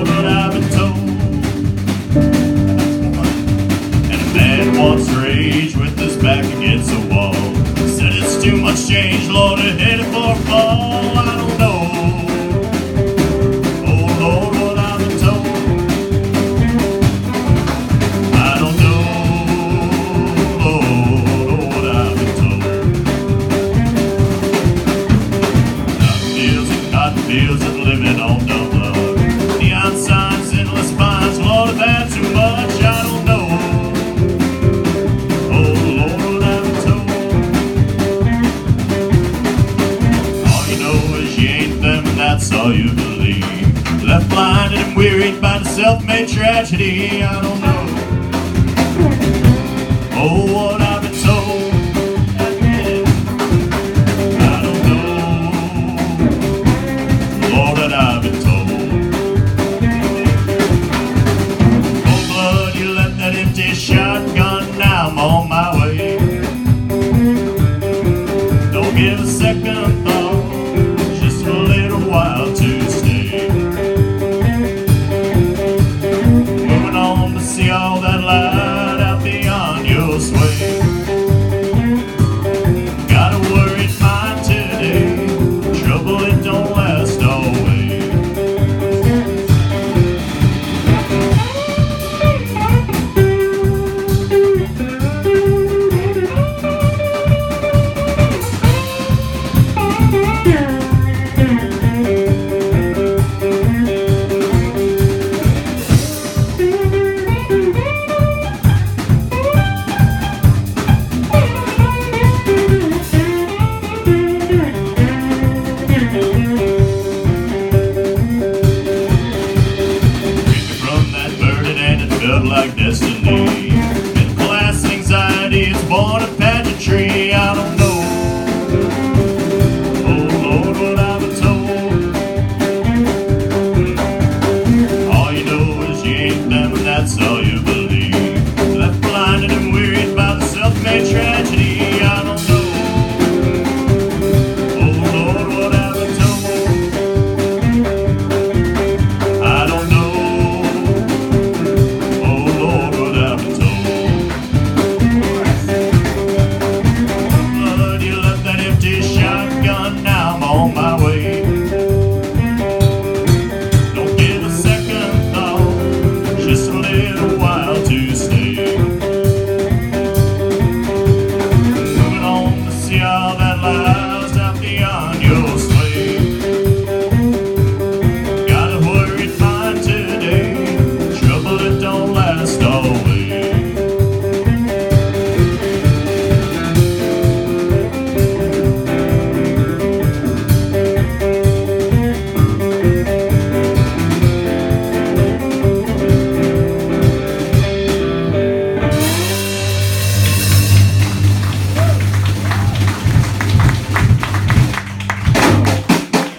what I've been told. And a man walks rage with his back against the wall. Said it's too much change, Lord, it headed for a fall. I don't know. Oh Lord, what I've been told. I don't know, Lord, what I've been told. Cotton fields and living on dumb luck. Neon signs, endless vines, Lord, if that's too much, I don't know. Oh Lord, what I've been told. All you know is you ain't them, and that's all you believe. Left blinded and wearied by the self-made tragedy, I don't know. Oh, what I've been told. I've been told. Cold blood, you left that empty shotgun, now I'm on my way. Don't give a second thought, just a little while to stay. Moving on to see all that light out beyond your sway. Got a worried mind today, trouble it don't last always. Felt like destiny.